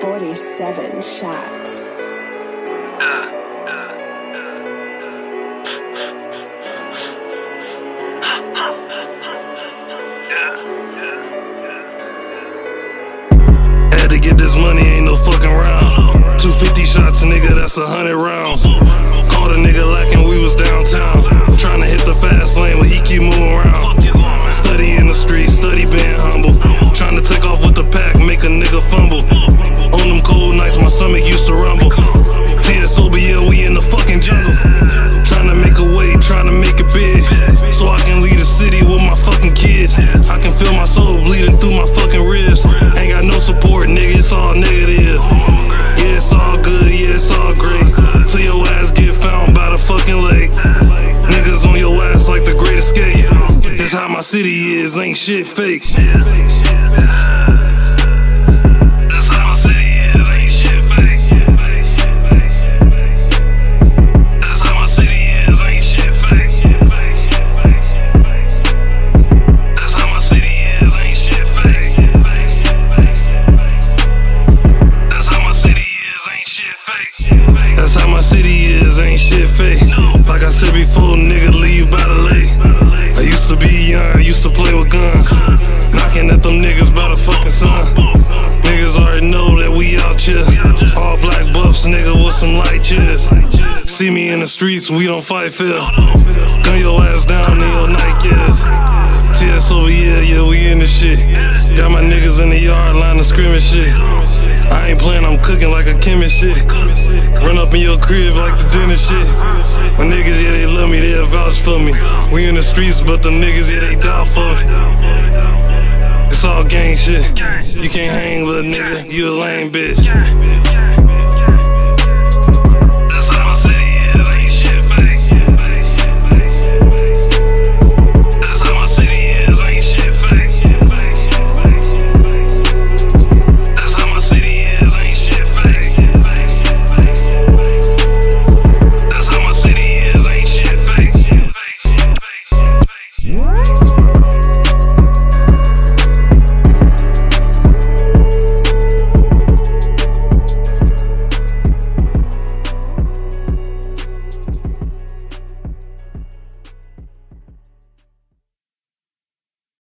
47 shots. Had to get this money, ain't no fucking round. 250 shots, nigga, that's 100 rounds. Caught a nigga lacking, we was downtown. Trying to hit the fast lane, but he keep moving around. Study in the street, study being humble. Trying to take off with the pack, make a nigga fumble. On them cold nights, my stomach used to rumble. TSOBL, we in the fucking jungle. Trying to make a way, trying to make it big, so I can leave the city with my fucking kids. I can feel my soul bleeding through my fucking ribs. Ain't got no support, nigga, it's all negative. Yeah, it's all good, yeah, it's all great, till your ass get found by the fucking lake. Niggas on your ass like the Great Escape. That's how my city is, ain't shit fake. That's how my city is, ain't shit fake. That's how my city is, ain't shit fake. That's how my city is, ain't shit fake. That's how my city is, ain't shit fake. That's how my city is, ain't shit fake. Like I said before, nigga, leave by the lake. I used to be young, used to play with guns, knocking at them niggas by the fucking sun. Niggas already know that we out here. All black buffs, nigga, with some light chairs. See me in the streets, we don't fight fair. Gun your ass down in your Nikes. TSOBL, yeah, we in the shit. Got my niggas in the yard, line of scrimmage shit. I ain't playing, I'm cooking like a chemist shit. Run up in your crib like the dentist shit. My niggas, yeah, they love me, they'll vouch for me. We in the streets, but them niggas, yeah, they doubt for me. It's all gang shit. You can't hang, little nigga, you a lame bitch.